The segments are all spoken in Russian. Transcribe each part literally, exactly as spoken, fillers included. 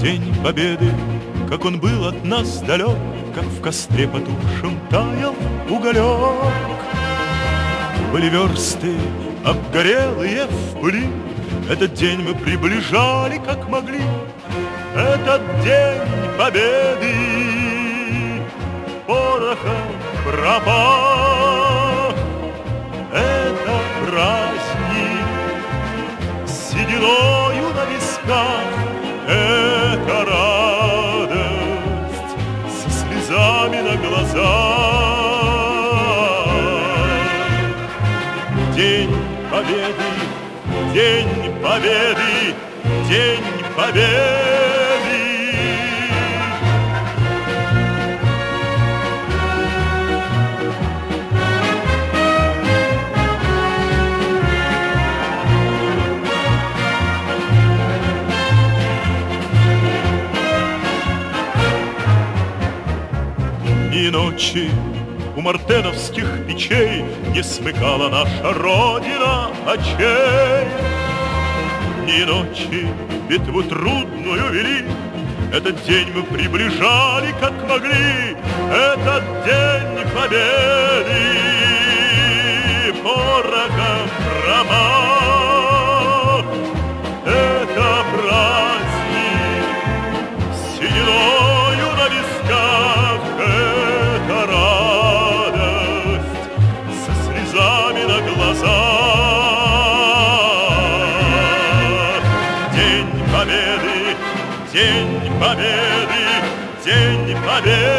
День Победы, как он был от нас далек, как в костре потухшем таял уголек. Были версты обгорелые в пыли, этот день мы приближали как могли. Этот день Победы порохом пропах. Это праздник с сединою на висках. Это радость со слезами на глазах. День Победы, День Победы, День Победы. И ночи у мартеновских печей не смыкала наша Родина очей. Ни ночи битву трудную вели, этот день мы приближали как могли. Этот день Победы порохом промах. Это праздник с сединою на висках. Это радость со слезами на глазах. День Победы, День Победы, День Победы.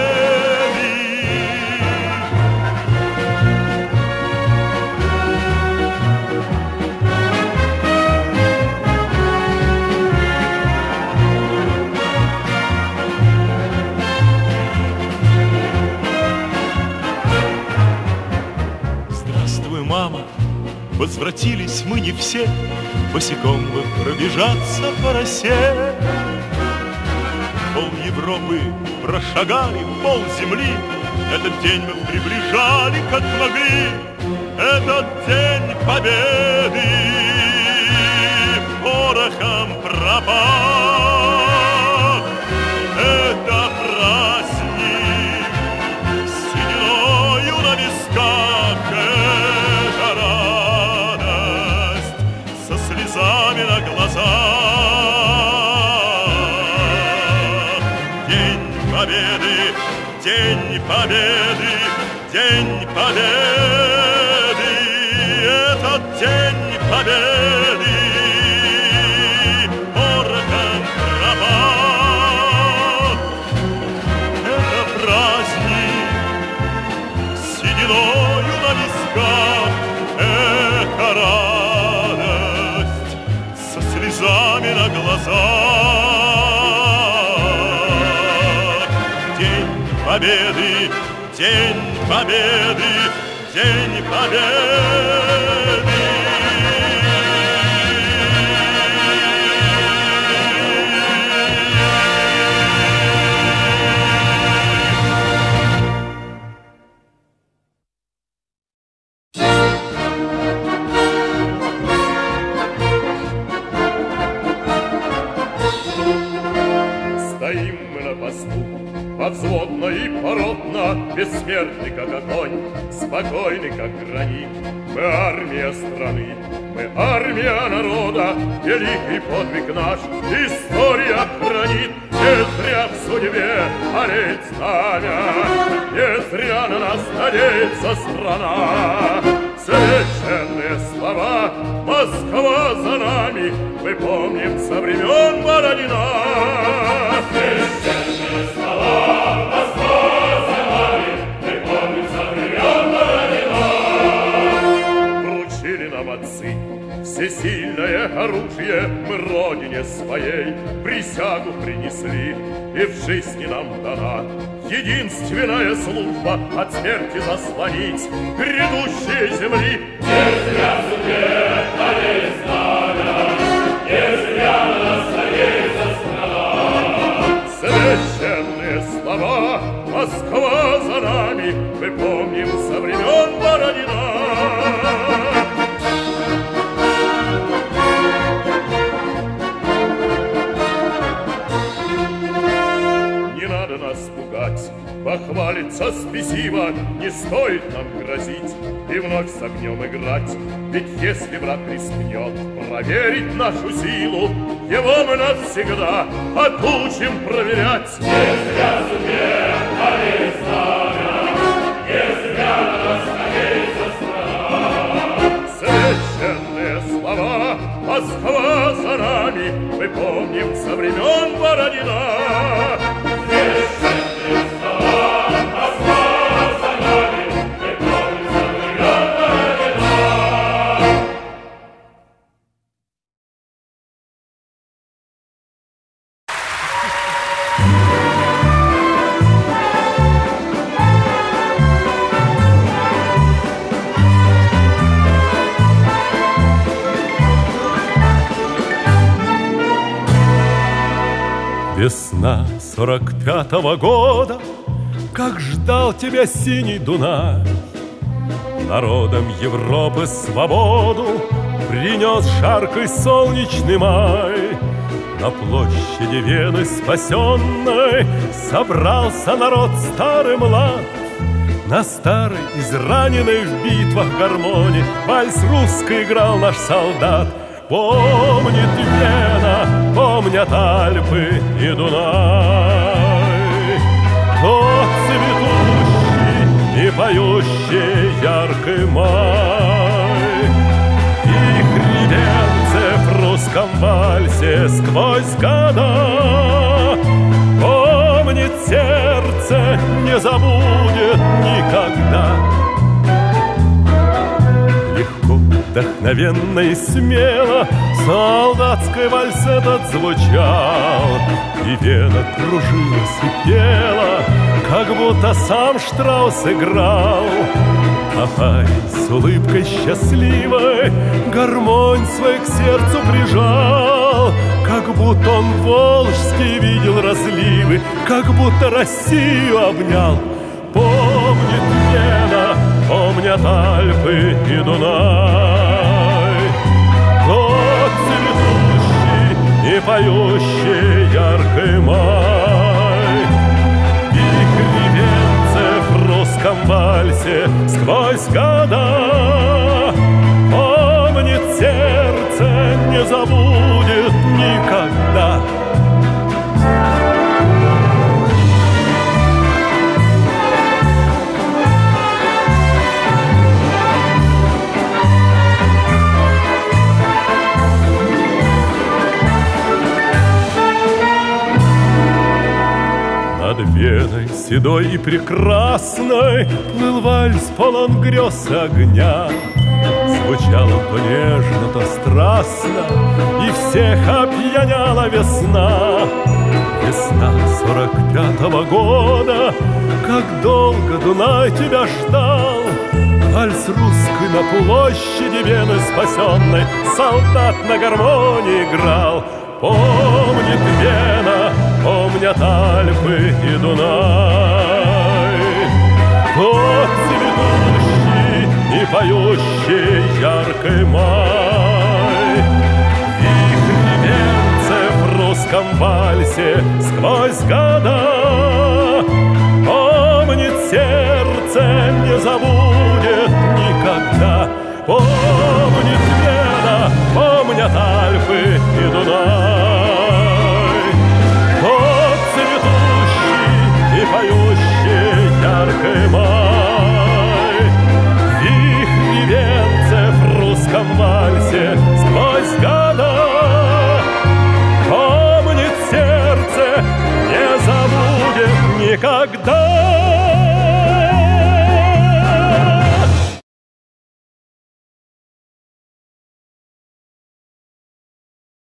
Здравствуй, мама, возвратились мы не все, босиком бы пробежаться по росе. Пол Европы прошагали, пол земли, этот день мы приближали как могли. Этот день Победы порохом пропах. Это праздник с сединою на висках. Это радость со слезами на глазах. День Победы, День Победы, День Победы. Этот День Победы порохом пропах. Это праздник с сединою на висках. Это радость со слезами на глазах. День Победы, День Победы, День Победы. Стоим мы на посту, повзводно и поротно, бессмертный, как огонь, спокойный, как гранит. Мы армия страны, мы армия народа, великий подвиг наш история хранит. Не зря в судьбе олеет знамя, не зря на нас надеется страна. Священные слова, Москва за нами, мы помним со времен Бородина. Священные слова, Москва за нами, мы помним со времен Бородина. Вручили нам отцы всесильное оружие, мы родине своей присягу принесли, и в жизни нам дана единственная служба от смерти заслонить грядущие земли. Не зря в судьбе олеет знамя, не зря на нас надеется страна. Священные слова, Москва за нами, мы помним со времен Бородина. Нахвалиться спесиво не стоит нам грозить и вновь с огнем играть. Ведь если враг рискнет проверить нашу силу, его мы навсегда отучим проверять. Не зря судьбе поверили знамя, не зря на нас надеется страна. Священные слова «Москва за нами» мы помним со времен Бородина. Священные слова «Москва за нами» мы помним со времен Бородина. Весна сорок пятого года, как ждал тебя синий Дунай. Народам Европы свободу принес жаркий солнечный май. На площади Вены спасенной собрался народ старый млад. На старой, израненной в битвах гармонии вальс русский играл наш солдат. Помнит Вена, помнят Альпы и Дунай, тот цветущий и поющий яркий май. Их ревенце в русском вальсе сквозь года помнит сердце, не забудет никогда. Вдохновенно и смело солдатский вальс этот звучал, и Вена кружилась и пела, как будто сам Штраус играл. А парень с улыбкой счастливой гармонь свой к сердцу прижал, как будто он волжский видел разливы, как будто Россию обнял. Помнит Вена, помнят Альпы и Дунай, тот цветущий и поющий яркий май. Их ревенце в русском вальсе сквозь года помнит сердце, не забудет никогда. Над Веной седой и прекрасной плыл вальс полон грез и огня. Звучал он то нежно, то страстно, и всех опьяняла весна. Весна сорок пятого года, как долго Дунай тебя ждал. Вальс русский на площади Вены спасенной солдат на гармонии играл. Помнит Вена, помнят Альпы и Дунай, тот цветущий и поющий яркий май. Их ревенце в русском вальсе сквозь года помнит сердце, не забудет никогда. Помнит Вена, помнят Альпы и Дунай, тот цветущий и поющий яркий май. Их ревенце в русском вальсе сквозь года помнит сердце, не забудет никогда.